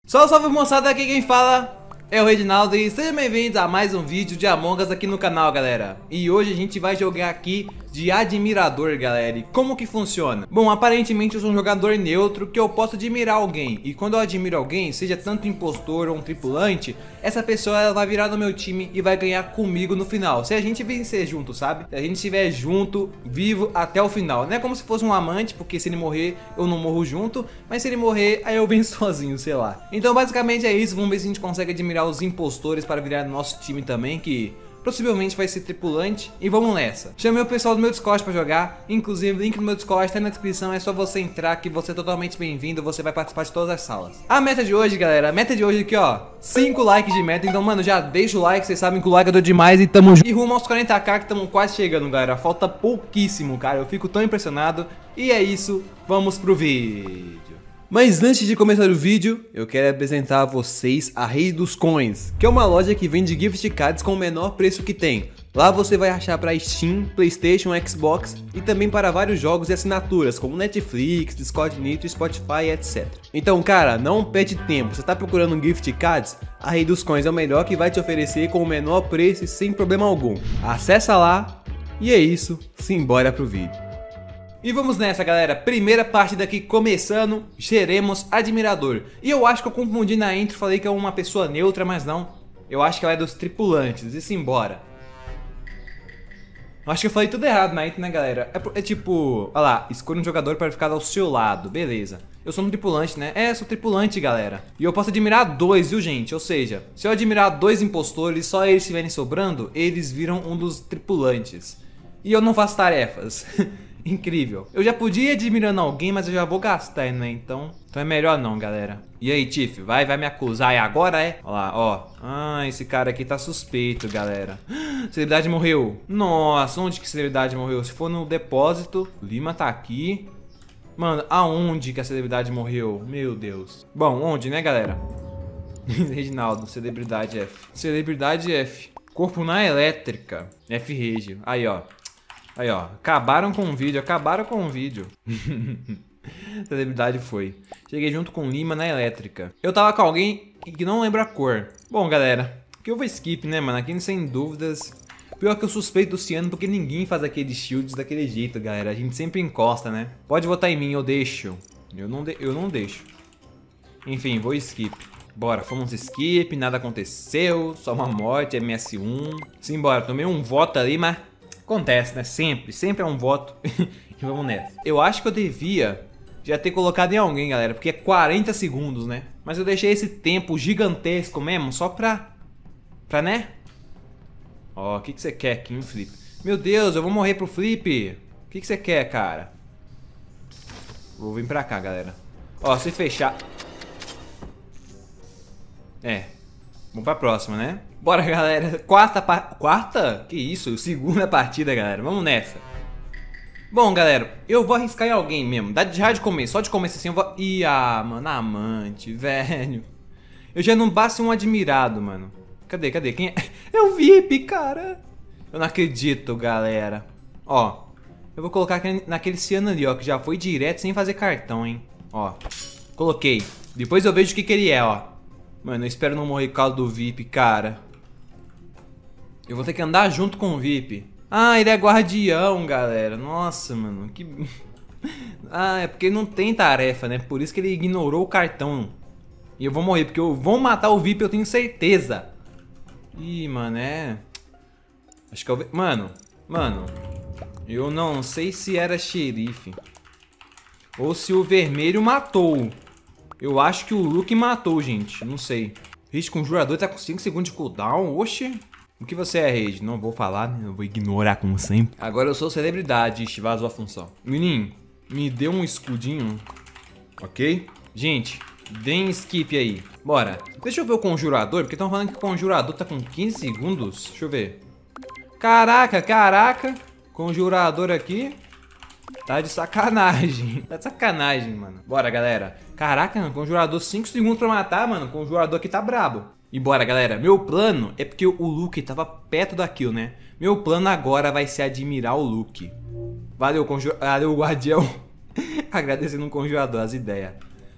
Salve, salve moçada, aqui quem fala é o Reginaldo e sejam bem-vindos a mais um vídeo de Among Us aqui no canal, galera. E hoje a gente vai jogar aqui de admirador, galera. E como que funciona? Bom, aparentemente eu sou um jogador neutro que eu posso admirar alguém. E quando eu admiro alguém, seja tanto impostor ou um tripulante, essa pessoa ela vai virar no meu time e vai ganhar comigo no final. Se a gente vencer junto, sabe? Se a gente estiver junto, vivo até o final. Não é como se fosse um amante, porque se ele morrer, eu não morro junto. Mas se ele morrer, aí eu venho sozinho, sei lá. Então basicamente é isso, vamos ver se a gente consegue admirar os impostores para virar nosso time também, que possivelmente vai ser tripulante. E vamos nessa. Chamei o pessoal do meu Discord pra jogar. Inclusive o link do meu Discord tá na descrição. É só você entrar que você é totalmente bem-vindo. Você vai participar de todas as salas. A meta de hoje, galera, a meta de hoje aqui, ó, 5 likes de meta. Então, mano, já deixa o like. Vocês sabem que o like é demais e tamo junto. E rumo aos 40k que estamos quase chegando, galera. Falta pouquíssimo, cara. Eu fico tão impressionado. E é isso, vamos pro vídeo. Mas antes de começar o vídeo, eu quero apresentar a vocês a Rei dos Coins, que é uma loja que vende gift cards com o menor preço que tem. Lá você vai achar para Steam, Playstation, Xbox e também para vários jogos e assinaturas como Netflix, Discord Nitro, Spotify, etc. Então, cara, não perde tempo. Você tá procurando um gift cards? A Rei dos Coins é o melhor que vai te oferecer com o menor preço e sem problema algum. Acessa lá e é isso, simbora pro vídeo. E vamos nessa, galera, primeira partida aqui começando, seremos admirador. E eu acho que eu confundi na intro, falei que é uma pessoa neutra, mas não. Eu acho que ela é dos tripulantes, e simbora. Eu acho que eu falei tudo errado na intro, né, galera? É tipo, olha lá, escolha um jogador para ficar ao seu lado, beleza. Eu sou um tripulante, né? É, sou tripulante, galera. E eu posso admirar dois, viu, gente? Ou seja, se eu admirar dois impostores, só eles estiverem sobrando, eles viram um dos tripulantes. E eu não faço tarefas. Incrível. Eu já podia ir admirando alguém, mas eu já vou gastar, né? Então é melhor não, galera. E aí, Tiff, vai me acusar? É agora, é? Olha lá, ó. Ah, esse cara aqui tá suspeito, galera. Celebridade morreu. Nossa, onde que a celebridade morreu? Se for no depósito, Lima tá aqui. Mano, aonde que a celebridade morreu? Meu Deus. Bom, onde, né, galera? Reginaldo, celebridade F. Celebridade F. Corpo na elétrica. F Regio. Aí, ó. Aí, ó, acabaram com o vídeo, Celebridade foi. Cheguei junto com Lima na elétrica. Eu tava com alguém que não lembra a cor. Bom, galera, aqui eu vou skip, né, mano? Aqui sem dúvidas. Pior que eu suspeito do Ciano, porque ninguém faz aqueles shields daquele jeito, galera. A gente sempre encosta, né? Pode votar em mim, eu deixo. Eu não deixo. Enfim, vou skip. Bora, fomos skip, nada aconteceu. Só uma morte, MS1. Simbora, tomei um voto ali, mas... acontece, né? Sempre é um voto. E vamos nessa. Eu acho que eu devia já ter colocado em alguém, galera, porque é 40 segundos, né? Mas eu deixei esse tempo gigantesco mesmo, só pra né? Ó, o que você quer aqui, hein, Flip? Meu Deus, eu vou morrer pro Flip. O que você quer, cara? Vou vir pra cá, galera. Ó, se fechar... é. Vamos pra próxima, né? Bora, galera. Quarta? Que isso? Segunda partida, galera. Vamos nessa. Bom, galera, eu vou arriscar em alguém mesmo. Já de começo, só de começo assim eu vou... Ih, mano, amante, velho. Eu já não basta um admirado, mano. Cadê? Quem é? É o VIP, cara. Eu não acredito, galera. Ó, eu vou colocar naquele Ciano ali, ó, que já foi direto sem fazer cartão, hein. Ó, coloquei. Depois eu vejo o que ele é, ó. Mano, eu espero não morrer por causa do VIP, cara. Eu vou ter que andar junto com o VIP. Ah, ele é guardião, galera. Nossa, mano, que... ah, é porque não tem tarefa, né? Por isso que ele ignorou o cartão. E eu vou morrer, porque eu vou matar o VIP, eu tenho certeza. Ih, mano, é... acho que eu... Mano, eu não sei se era xerife ou se o vermelho matou. Eu acho que o Luke matou, gente. Não sei. Rage Conjurador tá com 5 segundos de cooldown. Oxi. O que você é, Rage? Não vou falar, né? Eu vou ignorar como sempre. Agora eu sou celebridade. Ixi, vazou a função. Menino, me dê um escudinho. Ok? Gente, deem skip aí. Bora. Deixa eu ver o Conjurador, porque estão falando que o Conjurador tá com 15 segundos. Deixa eu ver. Caraca. Conjurador aqui. Tá de sacanagem. Tá de sacanagem, mano. Bora, galera. Caraca, Conjurador 5 segundos pra matar, mano. Conjurador aqui tá brabo. E bora, galera. Meu plano é porque o Luke tava perto da kill, né? Meu plano agora vai ser admirar o Luke. Valeu, Valeu, Guardião. Agradecendo o Conjurador, as ideias.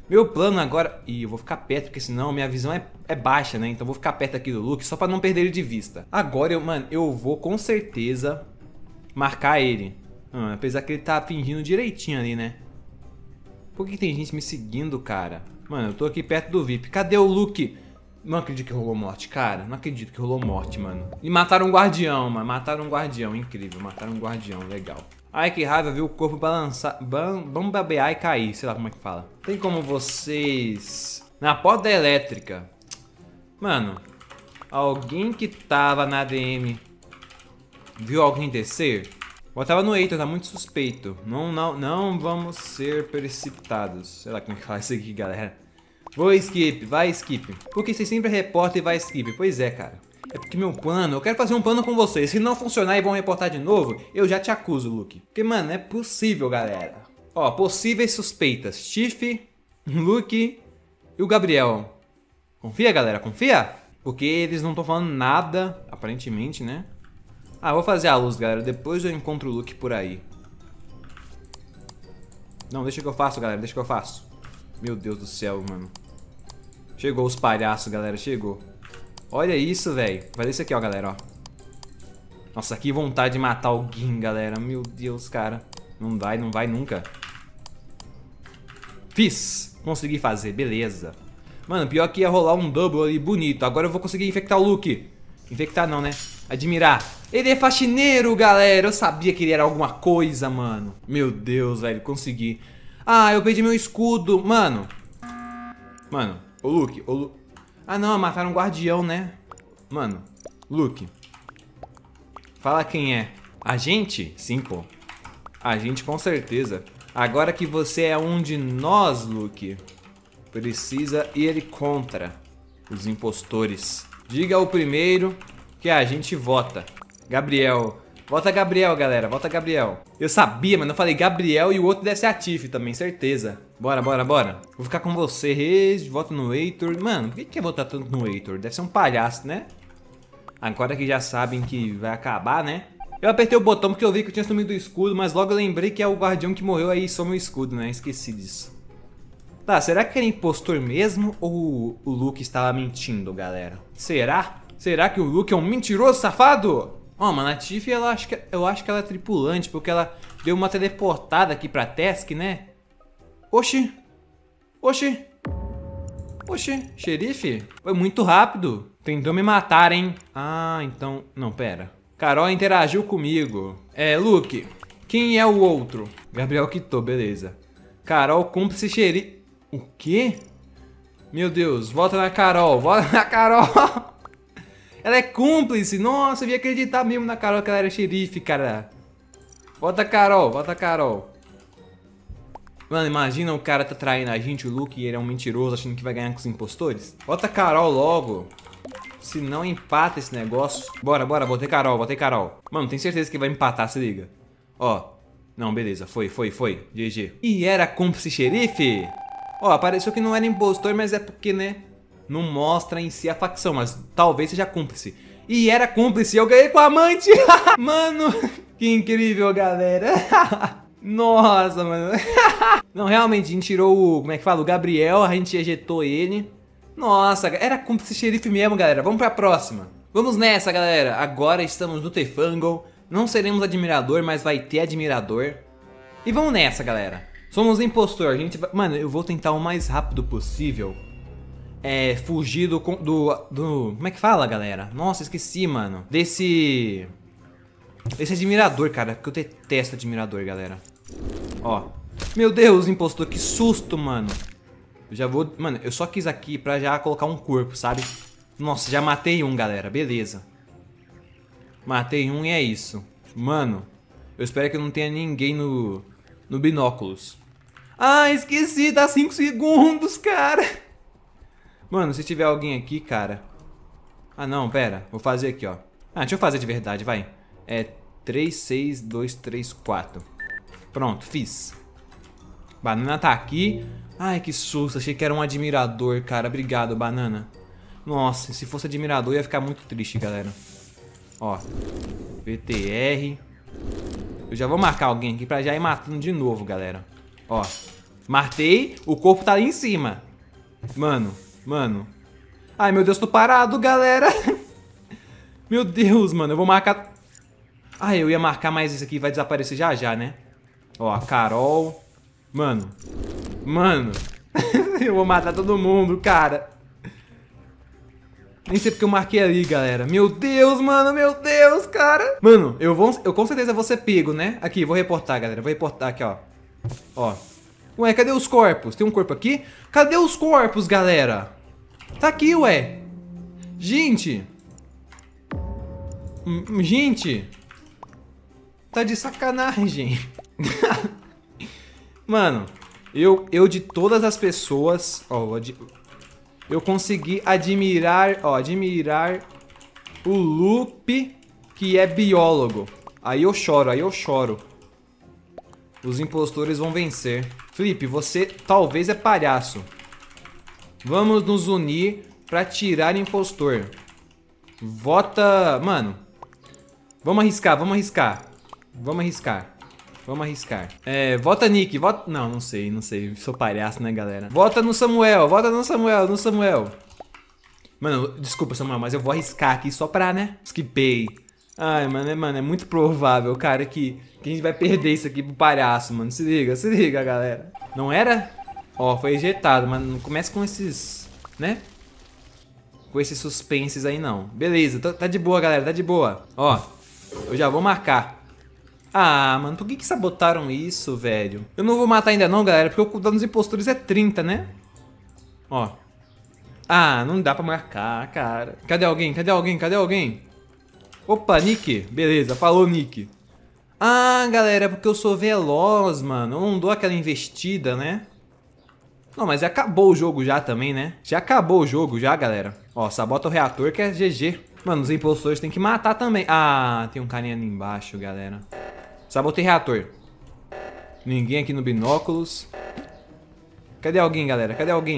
Meu plano agora... Ih, eu vou ficar perto, porque senão minha visão é baixa, né? Então eu vou ficar perto aqui do Luke, só pra não perder ele de vista. Agora, mano, eu vou com certeza marcar ele. Apesar que ele tá fingindo direitinho ali, né? Por que tem gente me seguindo, cara? Mano, eu tô aqui perto do VIP. Cadê o Luke? Não acredito que rolou morte, cara. Não acredito que rolou morte, mano. E mataram um guardião, mano. Mataram um guardião, incrível. Mataram um guardião, legal. Ai, que raiva, viu o corpo balançar, bambabear e cair. Sei lá como é que fala. Tem como vocês... Na porta da elétrica. Mano, alguém que tava na ADM viu alguém descer? Eu tava no Heitor, tá muito suspeito. Não vamos ser precipitados. Sei lá como é que fala isso aqui, galera. Vou skip, vai skip. Porque você sempre reporta e vai skip. Pois é, cara. É porque meu plano, eu quero fazer um plano com vocês. Se não funcionar e vão reportar de novo, eu já te acuso, Luke. Porque, mano, não é possível, galera. Ó, possíveis suspeitas. Tiff, Luke e o Gabriel. Confia, galera, confia? Porque eles não estão falando nada, aparentemente, né? Ah, vou fazer a luz, galera. Depois eu encontro o Luke por aí. Não, deixa que eu faço, galera. Deixa que eu faço. Meu Deus do céu, mano. Chegou os palhaços, galera. Chegou. Olha isso, velho. Vai isso aqui, ó, galera, ó. Nossa, que vontade de matar alguém, galera. Meu Deus, cara. Não vai nunca. Fiz. Consegui fazer, beleza. Mano, pior que ia rolar um double ali bonito. Agora eu vou conseguir infectar o Luke. Infectar não, né? Admirar. Ele é faxineiro, galera. Eu sabia que ele era alguma coisa, mano. Meu Deus, velho. Consegui. Ah, eu perdi meu escudo. Mano. Mano. Ô, Luke. Ah, não. Mataram um guardião, né? Mano. Luke. Fala quem é. A gente? Sim, pô. A gente com certeza. Agora que você é um de nós, Luke, precisa ir contra os impostores. Diga o primeiro que a gente vota. Gabriel. Vota Gabriel, galera. Vota Gabriel. Eu sabia, mano. Eu falei Gabriel e o outro deve ser a Tiff também, certeza. Bora, bora, bora. Vou ficar com vocês. Voto no Heitor. Mano, por que quer votar tanto no Heitor? Deve ser um palhaço, né? Agora que já sabem que vai acabar, né? Eu apertei o botão porque eu vi que eu tinha sumido o escudo, mas logo eu lembrei que é o guardião que morreu aí e some o escudo, né? Esqueci disso. Tá, será que era impostor mesmo ou o Luke estava mentindo, galera? Será? Será que o Luke é um mentiroso safado? Ó, mano, a Tiff, eu acho que ela é tripulante, porque ela deu uma teleportada aqui pra task, né? Oxi. Oxi. Oxi, xerife? Foi muito rápido. Tentou me matar, hein? Ah, então... Não, pera. Carol interagiu comigo. Luke, quem é o outro? Gabriel quitou, beleza. Carol, cúmplice xerife... O quê? Meu Deus, volta na Carol, volta na Carol. Ela é cúmplice. Nossa, eu ia acreditar mesmo na Carol que ela era xerife, cara. Volta a Carol, volta a Carol. Mano, imagina o cara tá traindo a gente, o Luke, e ele é um mentiroso achando que vai ganhar com os impostores. Volta a Carol logo. Se não empata esse negócio. Bora, bora, botei Carol, botei Carol. Mano, tem certeza que vai empatar, se liga. Ó, não, beleza, foi. GG. E era cúmplice xerife? Ó, apareceu que não era impostor, mas é porque, né, não mostra em si a facção, mas talvez seja cúmplice. E era cúmplice, eu ganhei com a amante. Mano, que incrível, galera. Nossa, mano. Não, realmente, a gente tirou o, como é que fala, o Gabriel, a gente ejetou ele. Nossa, era cúmplice xerife mesmo, galera. Vamos pra próxima. Vamos nessa, galera. Agora estamos no T-Fungle. Não seremos admirador, mas vai ter admirador. E vamos nessa, galera. Somos impostor. A gente vai... Mano, eu vou tentar o mais rápido possível. Fugir do... Como é que fala, galera? Nossa, esqueci, mano. Desse admirador, cara. Que eu detesto admirador, galera. Ó. Meu Deus, impostor. Que susto, mano. Eu já vou... Mano, eu só quis aqui pra já colocar um corpo, sabe? Nossa, já matei um, galera. Beleza. Matei um e é isso. Mano, eu espero que não tenha ninguém no binóculos. Ah, esqueci. Dá 5 segundos, cara. Mano, se tiver alguém aqui, cara... Ah, não, pera. Vou fazer aqui, ó. Ah, deixa eu fazer de verdade, vai. 3, 6, 2, 3, 4. Pronto, fiz. Banana tá aqui. Ai, que susto. Achei que era um admirador, cara. Obrigado, Banana. Nossa, se fosse admirador, eu ia ficar muito triste, galera. Ó. VTR. Eu já vou marcar alguém aqui pra já ir matando de novo, galera. Ó. Matei, o corpo tá ali em cima. Mano. Ai, meu Deus, tô parado, galera. Meu Deus, mano, eu vou marcar... Ah, eu ia marcar, mas isso aqui vai desaparecer já, né? Ó, a Carol. Mano. Eu vou matar todo mundo, cara. Nem sei porque eu marquei ali, galera. Meu Deus, mano, meu Deus, cara. Mano, eu com certeza vou ser pego, né? Aqui, vou reportar, galera. Vou reportar aqui, ó. Ó. Ué, cadê os corpos? Tem um corpo aqui? Cadê os corpos, galera? Tá aqui, ué. Gente. Gente. Tá de sacanagem. Mano, eu de todas as pessoas... Ó, eu consegui admirar o Lupe, que é biólogo. Aí eu choro. Os impostores vão vencer. Felipe, você talvez é palhaço. Vamos nos unir pra tirar o impostor. Vota... Mano, vamos arriscar. Vota Nick, vota... Não sei. Sou palhaço, né, galera? Vota no Samuel. Mano, desculpa, Samuel, mas eu vou arriscar aqui só pra, né? Skipei. Ai, mano, é muito provável, cara, que a gente vai perder isso aqui pro palhaço, mano. Se liga, galera. Não era? Ó, foi ejetado, mas não comece com esses, né? Com esses suspenses aí, não. Beleza, tá de boa, galera, tá de boa. Ó, eu já vou marcar. Ah, mano, por que sabotaram isso, velho? Eu não vou matar ainda não, galera, porque o cooldown dos impostores é 30, né? Ó. Ah, não dá pra marcar, cara. Cadê alguém? Opa, Nick. Beleza, falou, Nick. Ah, galera, é porque eu sou veloz, mano. Eu não dou aquela investida, né? Não, mas acabou o jogo já também, né? Já acabou o jogo já, galera. Ó, sabota o reator que é GG. Mano, os impostores tem que matar também. Ah, tem um carinha ali embaixo, galera. Sabotei reator. Ninguém aqui no binóculos. Cadê alguém, galera?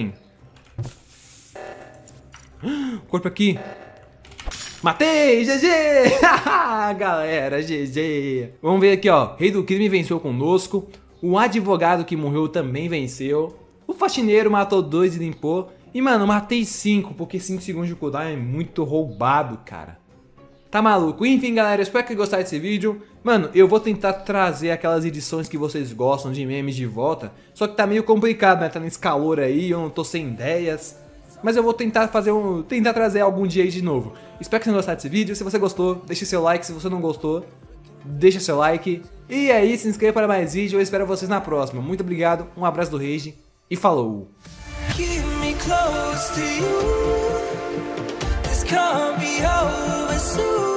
Corpo aqui. Matei! GG! Galera, GG! Vamos ver aqui, ó. Rei do crime venceu conosco. O advogado que morreu também venceu. O faxineiro matou 2 e limpou. E, mano, eu matei 5, porque 5 segundos de cooldown é muito roubado, cara. Tá maluco? Enfim, galera, eu espero que gostaram desse vídeo. Mano, eu vou tentar trazer aquelas edições que vocês gostam de memes de volta. Só que tá meio complicado, né? Tá nesse calor aí, eu não tô sem ideias. Mas eu vou tentar tentar trazer algum dia aí de novo. Espero que vocês tenham gostado desse vídeo. Se você gostou, deixe seu like. Se você não gostou, deixa seu like. E aí, se inscreva para mais vídeos. Eu espero vocês na próxima. Muito obrigado, um abraço do Rage e falou! Keep me close to you. This can't be over soon.